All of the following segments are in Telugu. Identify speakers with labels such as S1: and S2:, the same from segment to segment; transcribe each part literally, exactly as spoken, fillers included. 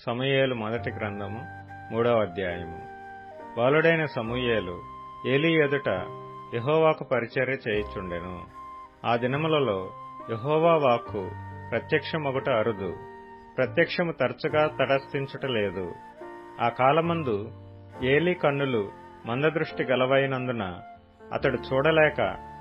S1: సమూయేలు మొదటి గ్రంథము మూడవ అధ్యాయము. బాలుడైన సమూయేలు ఏలీ ఎదుట యెహోవాకు పరిచర్య చేయుచుండెను. ఆ దినములలో యెహోవా వాక్కు ప్రత్యక్షమగుట అరుదు, ప్రత్యక్షము తరచుగా తటస్థించుట లేదు. ఆ కాలమందు ఏలీ కన్నులు మందదృష్టి గలవైనందున అతడు చూడలేక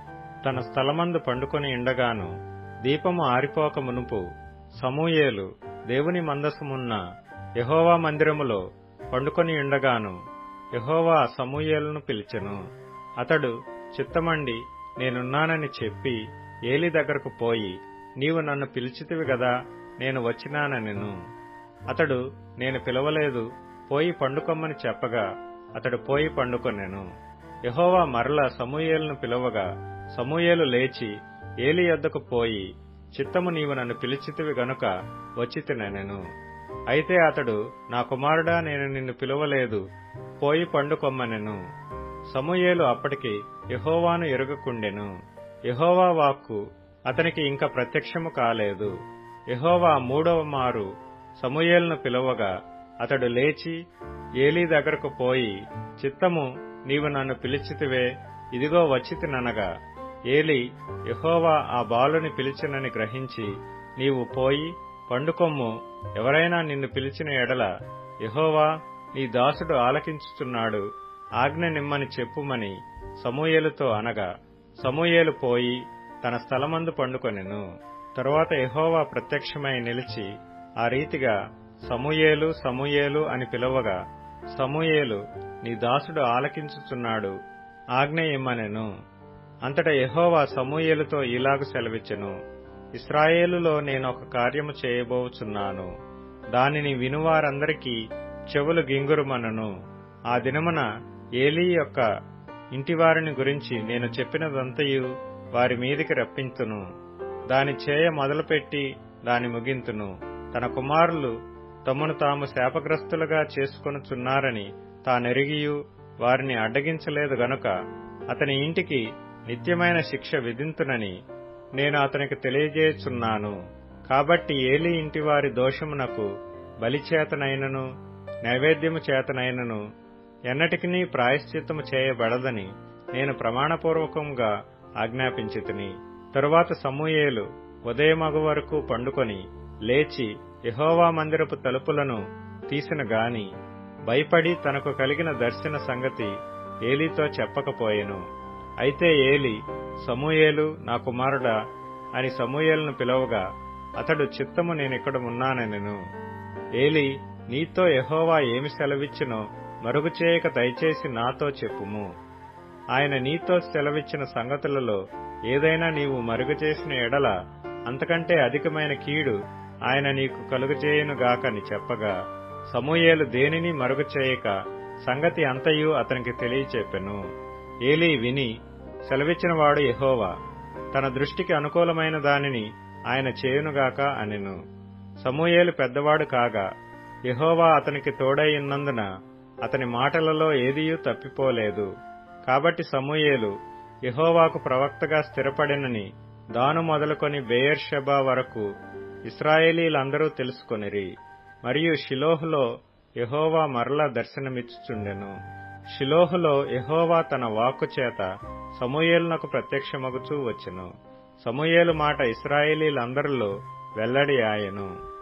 S1: తన స్థలమందు పండుకొని ఉండగాను, దీపము ఆరిపోక మునుపు సమూయేలు దేవుని మందసమున్న యెహోవా మందిరములో పండుకొని ఉండగాను యెహోవా సమూయేలును పిలిచెను. అతడు చిత్తమండి నేనున్నానని చెప్పి ఏలీ దగ్గరకు పోయి, నీవు నన్ను పిలిచితివి గదా, నేను వచ్చినానెను. అతడు నేను పిలవలేదు, పోయి పండుకొమ్మని చెప్పగా అతడు పోయి పండుకొనెను. యెహోవా మరల సమూయేలును పిలవగా సమూయేలు లేచి ఏలీ యొద్దకు పోయి, చిత్తము నీవు నన్ను పిలిచితివి గనుక వచ్చితినెను. అయితే అతడు, నా కుమారుడా, నేను నిన్ను పిలవలేదు, పోయి పండుకొమ్మనెను. సమూయేలు అప్పటికి యెహోవాను ఎరుగకుండెను. యెహోవా వాక్కు అతనికి ఇంకా ప్రత్యక్షము కాలేదు. యెహోవా మూడవ మారు సమూయేలును పిలవగా అతడు లేచి ఏలీ దగ్గరకు పోయి, చిత్తము నీవు నన్ను పిలిచితివే, ఇదిగో వచ్చితిననగా ఏలీ యెహోవా ఆ బాలుని పిలిచినని గ్రహించి, నీవు పోయి పండుకొమ్ము, ఎవరైనా నిన్ను పిలిచిన ఎడల యెహోవా నీ దాసుడు ఆలకించుచున్నాడు, ఆజ్ఞ నిమ్మని చెప్పుమని సమూయేలుతో అనగా సమూయేలు పోయి తన స్థలమందు పండుకొనెను. తరువాత యెహోవా ప్రత్యక్షమై నిలిచి ఆ రీతిగా సమూయేలు సమూయేలు అని పిలవగా సమూయేలు, నీ దాసుడు ఆలకించుచున్నాడు, ఆజ్ఞ ఇమ్మనెను. అంతటా యెహోవా సమూయేలుతో ఇలాగు సెలవిచ్చెను, ఇశ్రాయేలులో నేనొక కార్యము చేయబోచున్నాను, దానిని వినువారందరికీ చెవులు గింగురుమనను. ఆ దినమున ఏలీ యొక్క ఇంటివారిని గురించి నేను చెప్పినదంతయు వారి మీదికి రప్పింతును, దాని చేయ మొదలుపెట్టి దాని ముగింతును. తన కుమారులు తమను తాము శాపగ్రస్తులుగా చేసుకొనుచున్నారని తానెరిగియు వారిని అడ్డగించలేదు గనుక అతని ఇంటికి నిత్యమైన శిక్ష విధింతునని నేను అతనికి తెలియజేయుచున్నాను. కాబట్టి ఏలీ ఇంటివారి దోషమునకు బలిచేతనైనను నైవేద్యము చేతనైనను ఎన్నటికినీ ప్రాయశ్చిత్తము చేయబడదని నేను ప్రమాణపూర్వకంగా ఆజ్ఞాపించితిని. తరువాత సమూయేలు ఉదయమగు వరకు పండుకొని లేచి యెహోవా మందిరపు తలుపులను తీసిన గాని భయపడి తనకు కలిగిన దర్శన సంగతి ఏలీతో చెప్పకపోయెను. అయితే ఏలీ, సమూయేలు, నా కుమారుడా అని సమూయేలును పిలవగా అతడు, చిత్తము నేనిక్కడ ఉన్నానెను. ఏలీ, నీతో యెహోవా ఏమి సెలవిచ్చినో మరుగు చేయక దయచేసి నాతో చెప్పుము. ఆయన నీతో సెలవిచ్చిన సంగతులలో ఏదైనా నీవు మరుగు చేసిన ఎడల అంతకంటే అధికమైన కీడు ఆయన నీకు కలుగజేయునుగాకని చెప్పగా సమూయేలు దేనిని మరుగు చేయక సంగతి అంతయు అతనికి తెలియచెప్పెను. ఏలీ విని, సెలవిచ్చినవాడు యెహోవా, తన దృష్టికి అనుకూలమైన దానిని ఆయన చేయునుగాక అనెను. సమూయేలు పెద్దవాడు కాగా యెహోవా అతనికి తోడైయున్నందున అతని మాటలలో ఏదియూ తప్పిపోలేదు. కాబట్టి సమూయేలు యెహోవాకు ప్రవక్తగా స్థిరపడినని దాను మొదలుకొని బెయేర్షెబా వరకు ఇశ్రాయేలీలందరూ తెలుసుకొనిరి. మరియు షిలోహులో యెహోవా మరలా దర్శనమిచ్చుచుండెను. షిలోహులో యెహోవా తన వాక్కు చేత సమూయేలునకు ప్రత్యక్షమగుచూ వచ్చెను. సమూయేలు మాట ఇశ్రాయేలీలందరిలో వెల్లడి ఆయెను.